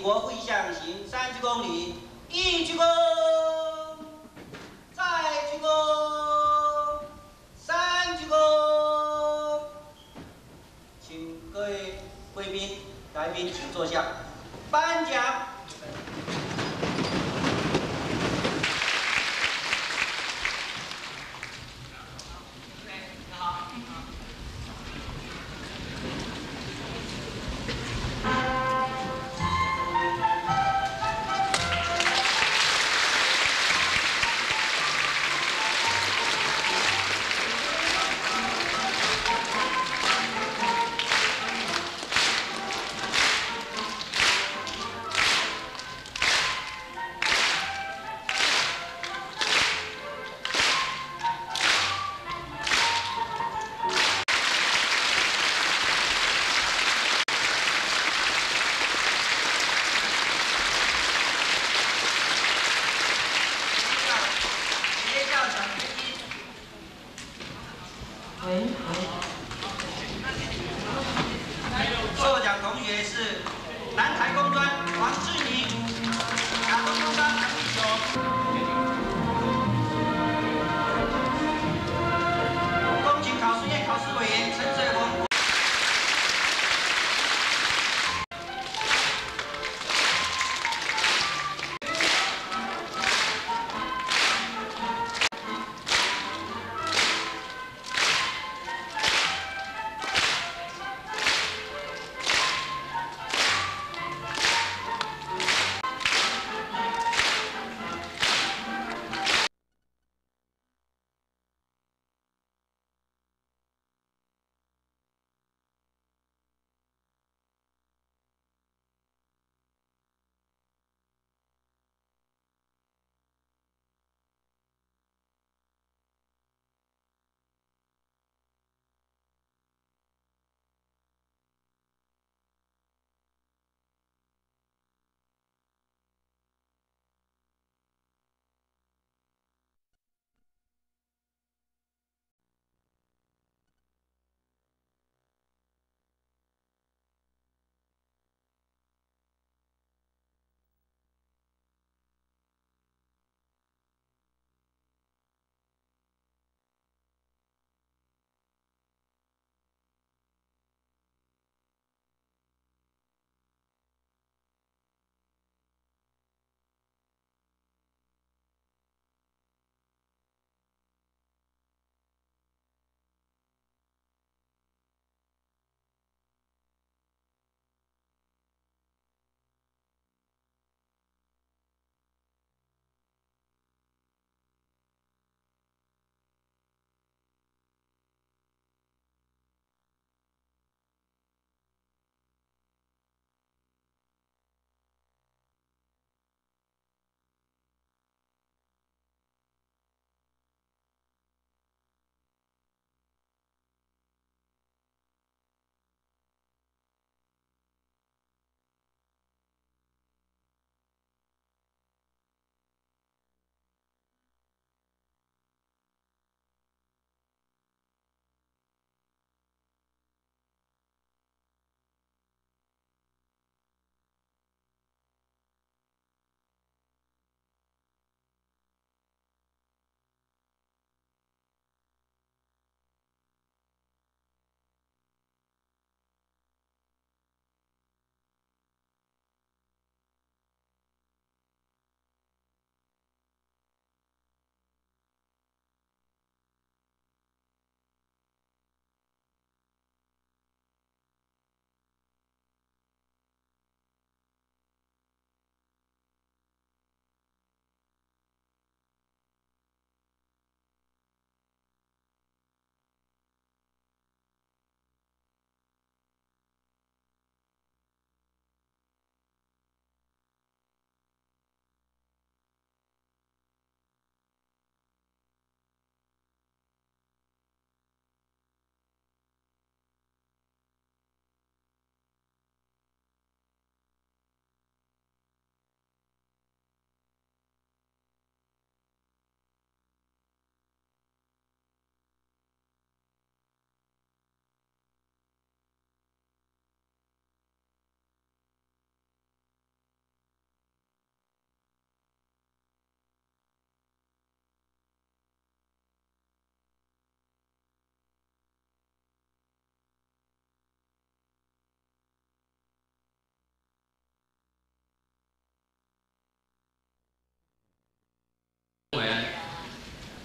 国会象行30公里，一鞠躬，再鞠躬，3鞠躬。请各位贵宾、来宾请坐下。颁奖。 受奖同学是南台工专王志宁，亚东工商陈立雄，公勤考试院考试委员陈水红。 谢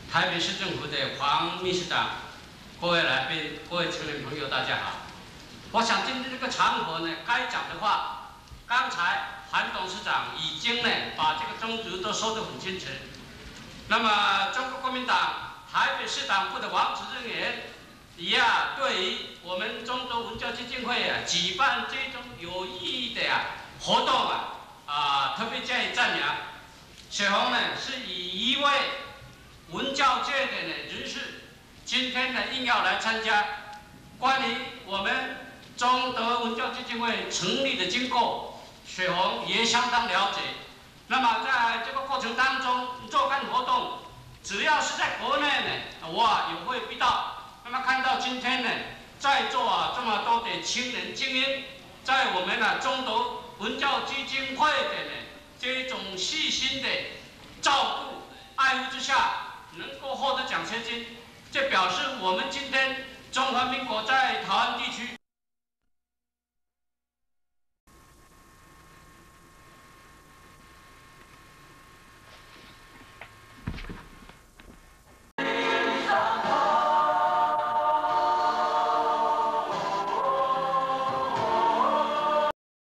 台北市政府的黄秘书长，各位来宾、各位青年朋友，大家好。我想今天这个场合呢，该讲的话，刚才韩董事长已经呢把这个宗旨都说得很清楚。那么中国国民党台北市党部的王主任员对于我们中州文教基金会举办这种有意义的活动特别加以赞扬。雪红呢是以一位文教界的人士，今天呢硬要来参加。关于我们中德文教基金会成立的经过，雪红也相当了解。那么在这个过程当中，若干活动，只要是在国内呢，我也会遇到。那么看到今天呢，在座这么多的青年精英，在我们中德文教基金会的这种细心的照顾、爱护之下，能够获得奖学金，这表示我们今天中华民国在台湾地区